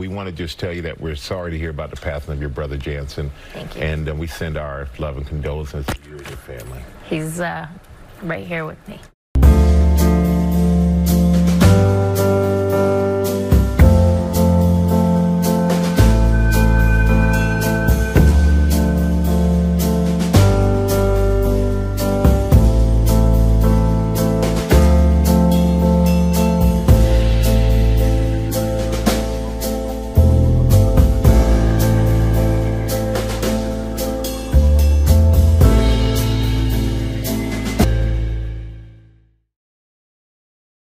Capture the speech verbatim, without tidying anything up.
We want to just tell you that we're sorry to hear about the passing of your brother Jansen. Thank you. And uh, we send our love and condolences to you and your family. He's uh, right here with me.